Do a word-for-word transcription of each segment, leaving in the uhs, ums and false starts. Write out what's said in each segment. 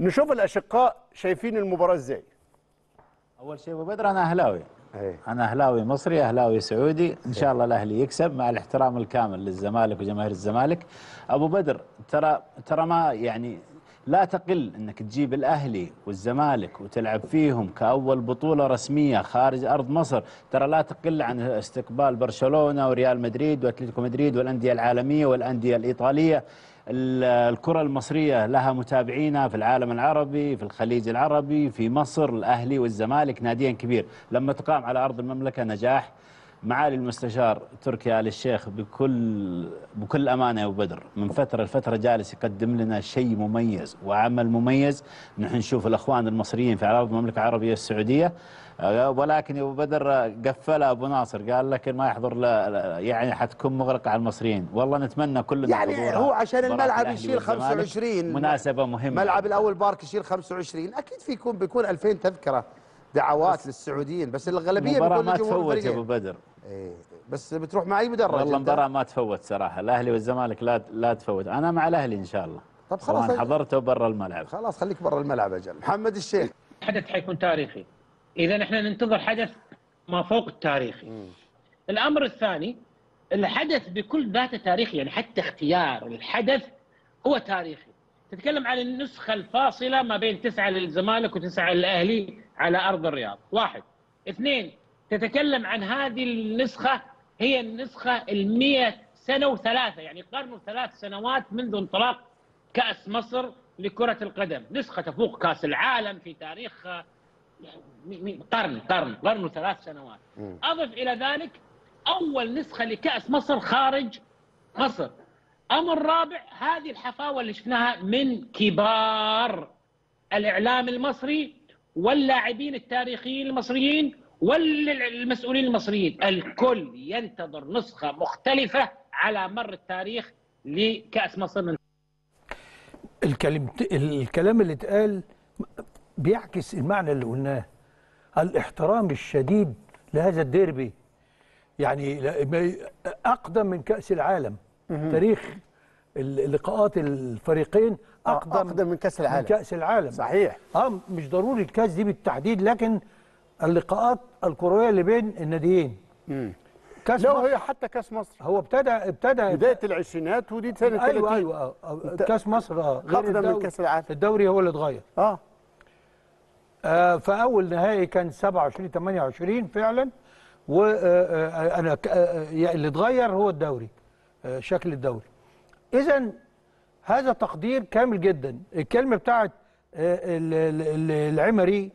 نشوف الاشقاء شايفين المباراه ازاي. اول شيء ابو بدر انا اهلاوي. أيه. انا اهلاوي مصري، اهلاوي سعودي، ان شاء الله الاهلي يكسب مع الاحترام الكامل للزمالك وجماهير الزمالك. ابو بدر ترى ترى ما يعني لا تقل انك تجيب الاهلي والزمالك وتلعب فيهم كاول بطوله رسميه خارج ارض مصر، ترى لا تقل عن استقبال برشلونه وريال مدريد واتلتيكو مدريد والانديه العالميه والانديه الايطاليه. الكرة المصرية لها متابعينها في العالم العربي، في الخليج العربي، في مصر. الأهلي والزمالك ناديين كبير. لما تقام على أرض المملكة نجاح. معالي المستشار تركي آل الشيخ بكل بكل أمانة يا أبو بدر من فترة لفترة جالس يقدم لنا شيء مميز وعمل مميز. نحن نشوف الأخوان المصريين في أرض المملكة العربية السعودية، ولكن يا أبو بدر قفلها أبو ناصر، قال لك ما يحضر له، يعني حتكون مغرقة على المصريين. والله نتمنى كلنا يعني هو عشان الملعب يشيل خمسة وعشرين، مناسبة مهمة. ملعب الأول بارك يشيل خمسة وعشرين، أكيد في يكون بيكون ألفين تذكرة دعوات للسعوديين، بس الأغلبية بيكون ما تفوت يا أبو بدر. إيه بس بتروح مع أي مدرج. والله مباراة ما تفوت صراحة، الأهلي والزمالك لا لا تفوت. أنا مع الأهلي إن شاء الله. طب خلاص سواء حضرته برا الملعب. خلاص خليك برا الملعب. أجل محمد الشيخ. حدث حيكون تاريخي، إذا احنا ننتظر حدث ما فوق التاريخي. مم. الأمر الثاني، الحدث بكل ذاته تاريخي، يعني حتى اختيار الحدث هو تاريخي. تتكلم عن النسخة الفاصلة ما بين تسعة للزمالك وتسعة للأهلي على أرض الرياض، واحد. اثنين، تتكلم عن هذه النسخة هي النسخة المئة سنة وثلاثة، يعني قرن وثلاث سنوات منذ انطلاق كأس مصر لكرة القدم، نسخة تفوق كأس العالم في تاريخ قرن قرن قرن وثلاث سنوات. أضف إلى ذلك أول نسخة لكأس مصر خارج مصر. أمر رابع، هذه الحفاوة اللي شفناها من كبار الإعلام المصري واللاعبين التاريخيين المصريين والمسؤولين المصريين، الكل ينتظر نسخة مختلفة على مر التاريخ لكأس مصر. الكلام الكلام اللي اتقال بيعكس المعنى اللي قلناه، الاحترام الشديد لهذا الديربي، يعني أقدم من كأس العالم. تاريخ اللقاءات الفريقين أقدم, أقدم من كأس العالم. من كأس العالم صحيح. اه مش ضروري الكأس دي بالتحديد، لكن اللقاءات الكروية اللي بين الناديين. امم كأس لا هي حتى كأس مصر هو ابتدى ابتدى بداية العشرينات ودي سنة ايوه ثلاثين. ايوه كأس مصر اه غير أقدم من كأس العالم. الدوري هو اللي اتغير. اه آه فأول نهائي كان سبعة وعشرين ثمانية وعشرين فعلا، وانا اللي اتغير هو الدوري، شكل الدوري. اذا هذا تقدير كامل جدا. الكلمه بتاعت العمري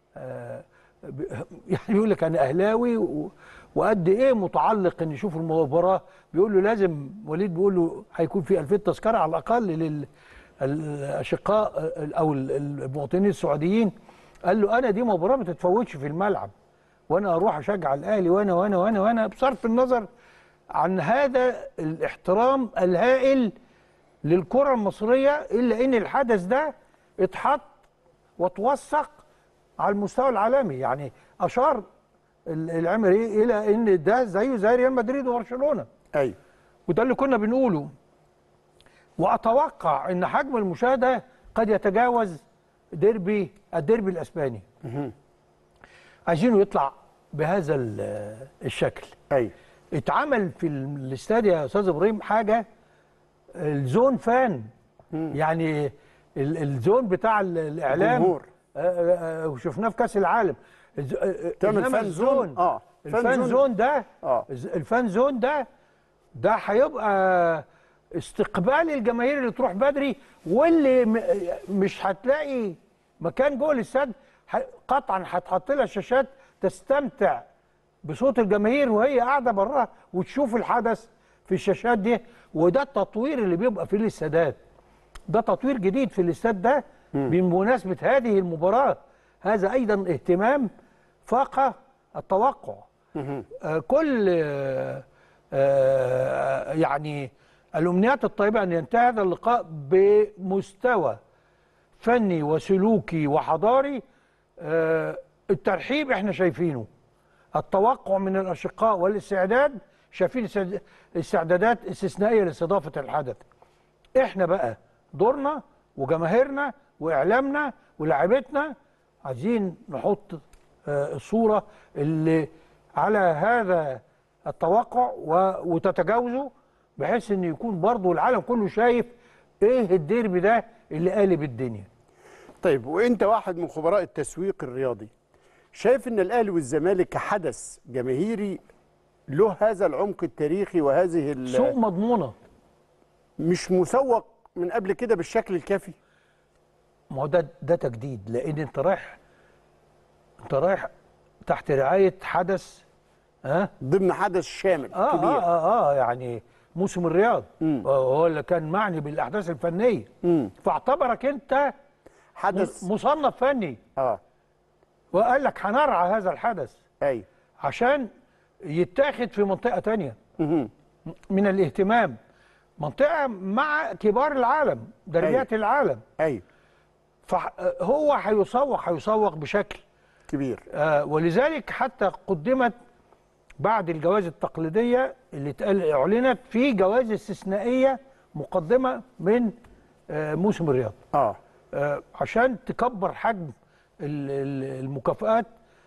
يعني بيقول لك انا اهلاوي وقد ايه متعلق ان يشوف المباراه، بيقول له لازم، وليد بيقول له هيكون في ألفين تذكره على الاقل للاشقاء او المواطنين السعوديين. قال له انا دي مباراه ما تتفوتش في الملعب، وانا اروح اشجع الاهلي وانا وانا وانا وانا بصرف النظر عن هذا الاحترام الهائل للكره المصريه، الا ان الحدث ده اتحط وتوثق على المستوى العالمي. يعني اشار العمري الى ان ده زيه زي ريال مدريد وبرشلونه. ايوه وده اللي كنا بنقوله. واتوقع ان حجم المشاهده قد يتجاوز ديربي الديربي الاسباني. عايزينه يطلع بهذا الشكل. ايوه اتعمل في الاستاد يا استاذ ابراهيم حاجه الزون فان. مم. يعني الزون بتاع الاعلام الجمهور وشفناه في كاس العالم. تعمل فان زون. اه الفان زون ده اه الفان زون ده ده هيبقى استقبال الجماهير اللي تروح بدري، واللي مش هتلاقي مكان جوه الاستاد قطعا هتحط لها شاشات تستمتع بصوت الجماهير وهي قاعده براها وتشوف الحدث في الشاشات دي. وده التطوير اللي بيبقى في الاستادات، ده تطوير جديد في الاستاد ده بمناسبه هذه المباراه. هذا ايضا اهتمام فاق التوقع. آه كل آه آه يعني الامنيات الطيبه ان ينتهي هذا اللقاء بمستوى فني وسلوكي وحضاري. آه الترحيب احنا شايفينه، التوقع من الاشقاء والاستعداد شايفين استعدادات استثنائيه لاستضافه الحدث. احنا بقى دورنا وجماهيرنا واعلامنا ولاعيبتنا عايزين نحط آه، الصوره اللي على هذا التوقع و- وتتجاوزه، بحيث ان يكون برضه العالم كله شايف ايه الديربي ده اللي قالب الدنيا. طيب، وانت واحد من خبراء التسويق الرياضي، شايف ان الاهلي والزمالك كحدث جماهيري له هذا العمق التاريخي وهذه ال- سوق مضمونه. مش مسوق من قبل كده بالشكل الكافي؟ ما هو ده ده تجديد، لان انت رايح انت رايح تحت رعايه حدث ها ضمن حدث شامل آه كبير. آه, اه اه يعني موسم الرياض مم. آه هو اللي كان معني بالاحداث الفنيه، مم. فاعتبرك انت حدث. مصنف فني، اه وقال لك هنرعى هذا الحدث ايوه. عشان يتاخد في منطقه تانية مهم. من الاهتمام، منطقه مع كبار العالم، دربيات أيوة. العالم، ايوه فهو هيسوق هيسوق بشكل كبير. آه ولذلك حتى قدمت بعد الجوائز التقليديه اللي اتقال اعلنت في جوائز استثنائيه مقدمه من آه موسم الرياض، اه آه عشان تكبر حجم ال- ال- المكافآت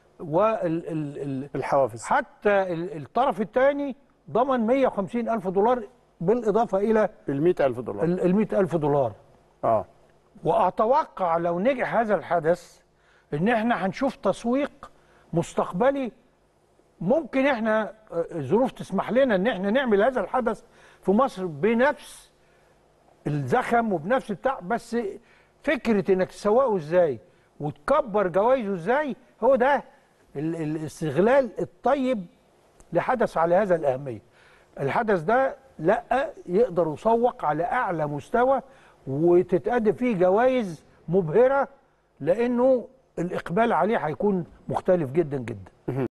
وال الحوافز. حتى ال- الطرف الثاني ضمن مئة وخمسين ألف دولار بالاضافه الى ال مئة ألف دولار. ال مئة ألف دولار. اه واتوقع لو نجح هذا الحدث ان احنا هنشوف تسويق مستقبلي، ممكن احنا آه، الظروف تسمح لنا ان احنا نعمل هذا الحدث في مصر بنفس الزخم وبنفس بتاع، بس فكره انك تسوقه ازاي وتكبر جوائزه ازاي، هو ده ال- الاستغلال الطيب لحدث على هذا الاهميه. الحدث ده لا يقدر يسوق على اعلى مستوى وتتقدم فيه جوائز مبهره، لانه الاقبال عليه هيكون مختلف جدا جدا.